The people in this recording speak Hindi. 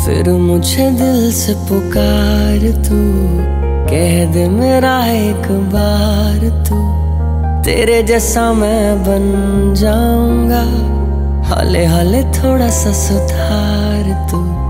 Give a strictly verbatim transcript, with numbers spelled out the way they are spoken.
फिर मुझे दिल से पुकार तू, कह दे मेरा एक बार तू, तेरे जैसा मैं बन जाऊंगा, हाले हाले थोड़ा सा सुधार तू।